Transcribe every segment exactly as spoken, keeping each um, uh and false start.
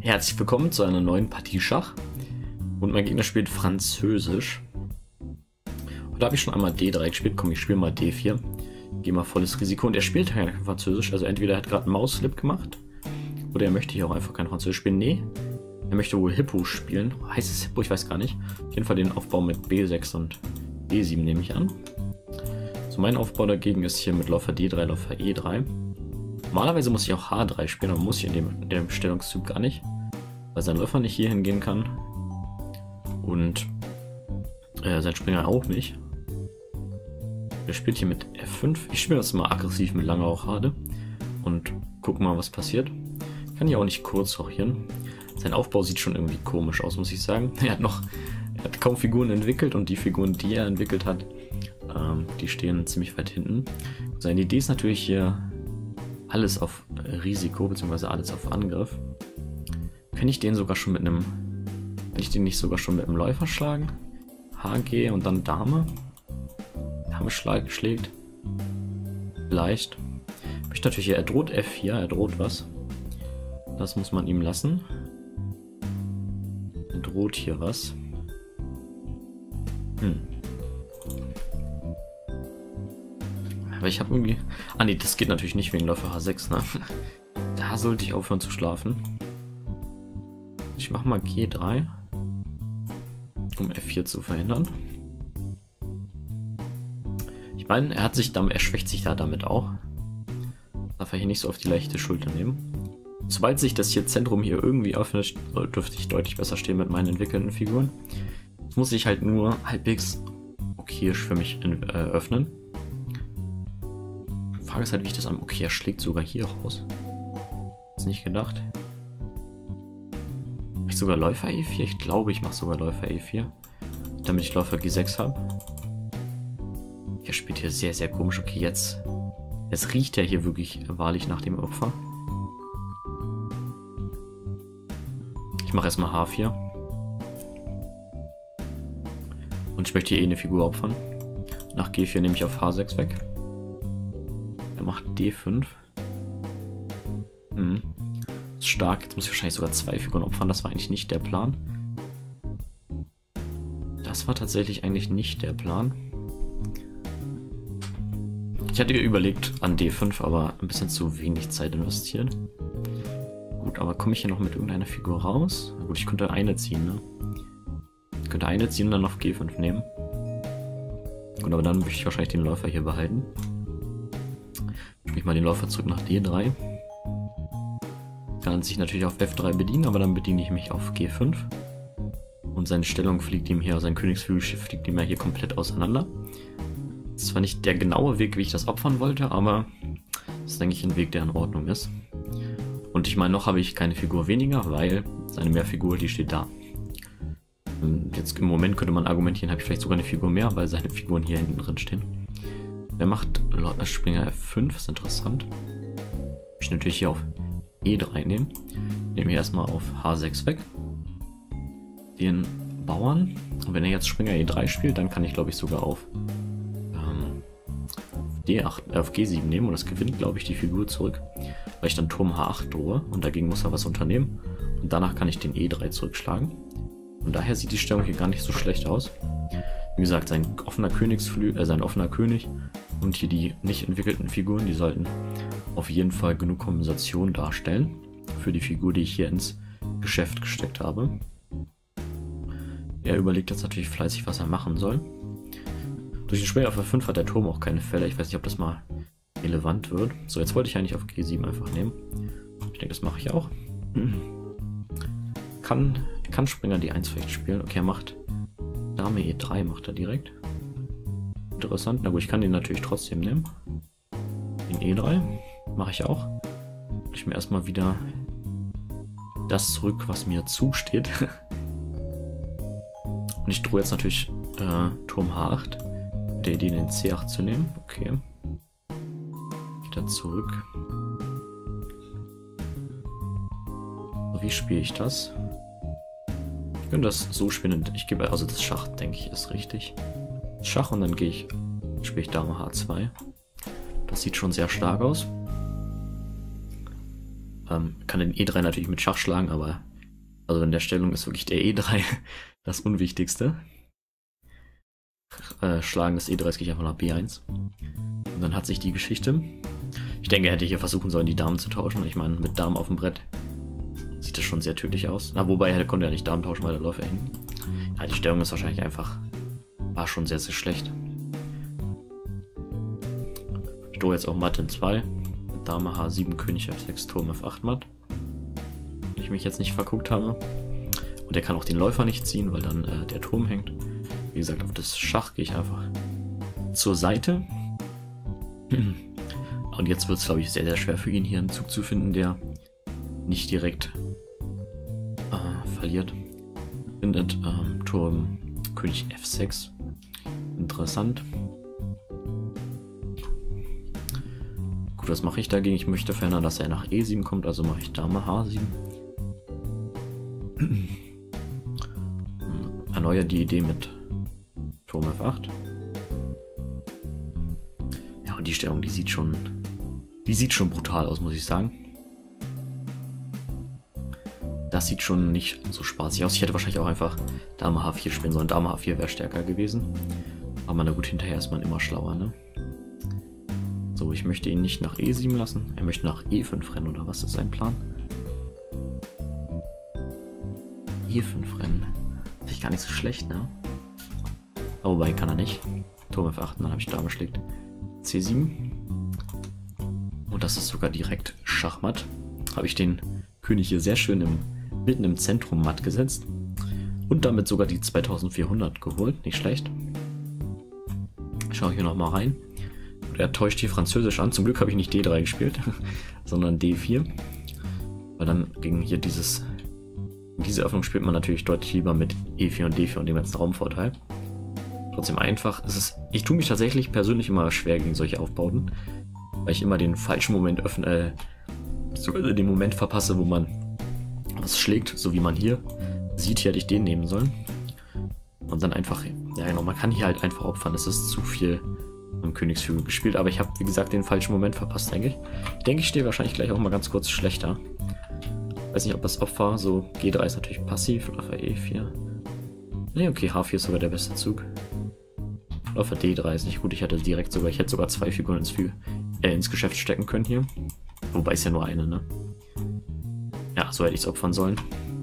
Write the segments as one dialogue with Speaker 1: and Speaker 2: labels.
Speaker 1: Herzlich willkommen zu einer neuen Partie Schach. Und mein Gegner spielt Französisch. Und da habe ich schon einmal D drei gespielt. Komm, ich spiele mal D vier. Gehe mal volles Risiko. Und er spielt kein Französisch. Also entweder er hat gerade einen Mausslip gemacht. Oder er möchte hier auch einfach kein Französisch spielen. Nee, er möchte wohl Hippo spielen. Heißt es Hippo? Ich weiß gar nicht. Auf jeden Fall den Aufbau mit B sechs und D sieben nehme ich an. So, mein Aufbau dagegen ist hier mit Läufer D drei, Läufer E drei. Normalerweise muss ich auch H drei spielen, aber muss ich in dem, in dem Stellungszug gar nicht, weil sein Läufer nicht hier hingehen kann und äh, sein Springer auch nicht. Er spielt hier mit F fünf. Ich spiele das mal aggressiv mit langer Rochade und gucke mal, was passiert. Kann hier auch nicht kurz rochieren. Sein Aufbau sieht schon irgendwie komisch aus, muss ich sagen. Er hat noch, er hat kaum Figuren entwickelt und die Figuren, die er entwickelt hat, ähm, die stehen ziemlich weit hinten. Seine Idee ist natürlich hier alles auf Risiko, beziehungsweise alles auf Angriff. Kann ich den sogar schon mit einem... Kann ich den nicht sogar schon mit einem Läufer schlagen? H G und dann Dame? Dame schlag, schlägt. Vielleicht. Ich natürlich hier, er droht F vier, er droht was. Das muss man ihm lassen. Er droht hier was. Hm. Aber ich habe irgendwie... Ah ne, das geht natürlich nicht wegen Läufer H sechs, ne? Da sollte ich aufhören zu schlafen. Ich mache mal G drei, um F vier zu verhindern. Ich meine, er hat sich damit, er schwächt sich da damit auch. Darf er hier nicht so auf die leichte Schulter nehmen. Sobald sich das hier Zentrum hier irgendwie öffnet, dürfte ich deutlich besser stehen mit meinen entwickelten Figuren. Jetzt muss ich halt nur halbwegs okayisch für mich in, äh, öffnen. Die Frage ist halt, wie ich das am... Okay, er schlägt sogar hier raus. Ist nicht gedacht. Mach ich sogar Läufer E vier? Ich glaube, ich mache sogar Läufer E vier. Damit ich Läufer G sechs habe. Er spielt hier sehr, sehr komisch. Okay, jetzt... Es riecht ja hier wirklich wahrlich nach dem Opfer. Ich mache erstmal H vier. Und ich möchte hier eh eine Figur opfern. Nach G vier nehme ich auf H sechs weg. Er macht D fünf. Hm. Ist stark. Jetzt muss ich wahrscheinlich sogar zwei Figuren opfern. Das war eigentlich nicht der Plan. Das war tatsächlich eigentlich nicht der Plan. Ich hatte überlegt an D fünf, aber ein bisschen zu wenig Zeit investiert. Gut, aber komme ich hier noch mit irgendeiner Figur raus? Na gut, ich könnte eine ziehen, ne? Ich könnte eine ziehen und dann auf G fünf nehmen. Gut, aber dann möchte ich wahrscheinlich den Läufer hier behalten. Ich mich mal den Läufer zurück nach D drei. Kann sich natürlich auf F drei bedienen, aber dann bediene ich mich auf G fünf. Und seine Stellung fliegt ihm hier, sein Königsflügelschiff fliegt ihm ja hier komplett auseinander. Das ist zwar nicht der genaue Weg, wie ich das opfern wollte, aber das ist, denke ich, ein Weg, der in Ordnung ist. Und ich meine, noch habe ich keine Figur weniger, weil seine Mehrfigur, die steht da. Und jetzt im Moment könnte man argumentieren, habe ich vielleicht sogar eine Figur mehr, weil seine Figuren hier hinten drin stehen. Er macht Springer F fünf, ist interessant. Ich natürlich hier auf E drei nehmen. Nehme hier erstmal auf H sechs weg. Den Bauern. Und wenn er jetzt Springer E drei spielt, dann kann ich glaube ich sogar auf, ähm, D acht, äh, auf G sieben nehmen. Und das gewinnt glaube ich die Figur zurück. Weil ich dann Turm H acht drohe. Und dagegen muss er was unternehmen. Und danach kann ich den E drei zurückschlagen. Und daher sieht die Stellung hier gar nicht so schlecht aus. Wie gesagt, sein offener Königsflügel, äh, sein offener König und hier die nicht entwickelten Figuren, die sollten auf jeden Fall genug Kompensation darstellen für die Figur, die ich hier ins Geschäft gesteckt habe. Er überlegt jetzt natürlich fleißig, was er machen soll. Durch den Springer auf F fünf hat der Turm auch keine Fälle. Ich weiß nicht, ob das mal relevant wird. So, jetzt wollte ich eigentlich auf G sieben einfach nehmen. Ich denke, das mache ich auch. Kann, kann Springer D eins vielleicht spielen. Okay, er macht Dame E drei, macht er direkt. Interessant. Na gut, ich kann den natürlich trotzdem nehmen. Den E drei mache ich auch. Ich mir erstmal wieder das zurück, was mir zusteht. Und ich drohe jetzt natürlich äh, Turm H acht. Der Idee, den C acht zu nehmen. Okay. Wieder zurück. So, wie spiele ich das? Ich könnte das so spielen. Ich gebe also das Schach, denke ich, ist richtig. Schach und dann gehe ich, spiele ich Dame H zwei. Das sieht schon sehr stark aus. Ähm, kann den E drei natürlich mit Schach schlagen, aber Also in der Stellung ist wirklich der E drei das Unwichtigste. Äh, Schlagen des E drei gehe ich einfach nach B eins. Und dann hat sich die Geschichte. Ich denke, er hätte hier versuchen sollen, die Damen zu tauschen. Ich meine, mit Damen auf dem Brett sieht das schon sehr tödlich aus. Na, wobei, er konnte ja nicht Damen tauschen, weil der Läufer hing. Ja, die Stellung ist wahrscheinlich einfach, war schon sehr, sehr schlecht. Ich drohe jetzt auch Matt in zwei. Dame H sieben, König F sechs, Turm F acht Matt. Wenn ich mich jetzt nicht verguckt habe. Und er kann auch den Läufer nicht ziehen, weil dann äh, der Turm hängt. Wie gesagt, auf das Schach gehe ich einfach zur Seite. Und jetzt wird es, glaube ich, sehr, sehr schwer für ihn, hier einen Zug zu finden, der nicht direkt äh, verliert. Findet ähm, Turm König F sechs. Interessant. Gut, was mache ich dagegen? Ich möchte verhindern, dass er nach E sieben kommt, also mache ich Dame H sieben. Erneuere die Idee mit Turm F acht. Ja, und die Stellung, die sieht schon, die sieht schon brutal aus, muss ich sagen. Das sieht schon nicht so spaßig aus. Ich hätte wahrscheinlich auch einfach Dame H vier spielen sollen. Dame H vier wäre stärker gewesen. Aber na gut, hinterher ist man immer schlauer, ne? So, ich möchte ihn nicht nach E sieben lassen. Er möchte nach E fünf rennen, oder was ist sein Plan? E fünf rennen. Finde ich gar nicht so schlecht, ne? Aber wobei kann er nicht. Turm F acht, dann habe ich Dame schlägt C sieben. Und das ist sogar direkt Schachmatt. Habe ich den König hier sehr schön im, mitten im Zentrum matt gesetzt. Und damit sogar die zweitausendvierhundert geholt. Nicht schlecht. Schaue ich hier nochmal rein. Er täuscht hier Französisch an. Zum Glück habe ich nicht D drei gespielt, sondern D vier. Weil dann ging hier dieses... Diese Öffnung spielt man natürlich deutlich lieber mit E vier und D vier und dem ganzen Raumvorteil. Trotzdem einfach. Es ist, ich tue mich tatsächlich persönlich immer schwer gegen solche Aufbauten, weil ich immer den falschen Moment öffne, äh, den Moment verpasse, wo man was schlägt, so wie man hier sieht. Hier hätte ich den nehmen sollen. Und dann einfach, ja genau, man kann hier halt einfach opfern. Es ist zu viel am Königshügel gespielt, aber ich habe, wie gesagt, den falschen Moment verpasst, denke ich. Ich denke, ich stehe wahrscheinlich gleich auch mal ganz kurz schlechter. Weiß nicht, ob das Opfer, so G drei ist natürlich passiv, Läufer E vier. Ne, okay, H vier ist sogar der beste Zug. Läufer D drei ist nicht gut, ich hatte direkt sogar, ich hätte sogar zwei Figuren ins, äh, ins Geschäft stecken können hier. Wobei es ja nur eine, ne? Ja, so hätte ich es opfern sollen.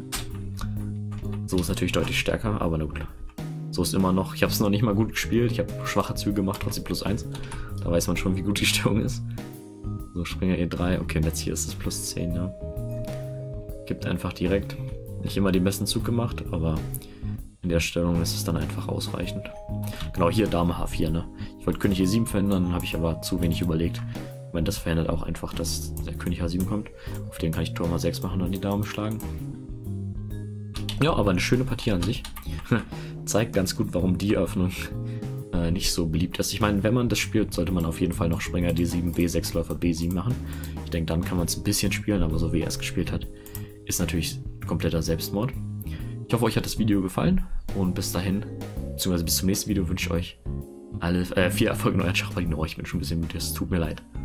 Speaker 1: So ist natürlich deutlich stärker, aber na gut. So ist immer noch, ich habe es noch nicht mal gut gespielt, ich habe schwache Züge gemacht, trotzdem plus eins. Da weiß man schon, wie gut die Stellung ist. So, Springer E drei, okay, und jetzt hier ist es plus zehn, ja. Gibt einfach direkt, nicht immer den besten Zug gemacht, aber in der Stellung ist es dann einfach ausreichend. Genau, hier Dame H vier, ne. Ich wollte König E sieben verhindern, habe ich aber zu wenig überlegt. Ich meine, das verhindert auch einfach, dass der König H sieben kommt. Auf den kann ich Turm H sechs machen und dann die Dame schlagen. Ja, aber eine schöne Partie an sich. Zeigt ganz gut, warum die Öffnung äh, nicht so beliebt ist. Ich meine, wenn man das spielt, sollte man auf jeden Fall noch Springer D sieben, B sechs, Läufer B sieben machen. Ich denke, dann kann man es ein bisschen spielen, aber so wie er es gespielt hat, ist natürlich kompletter Selbstmord. Ich hoffe, euch hat das Video gefallen und bis dahin, beziehungsweise bis zum nächsten Video wünsche ich euch alle, äh, viel Erfolg in euren Schachpartien. Oh, ich bin schon ein bisschen müde, es tut mir leid.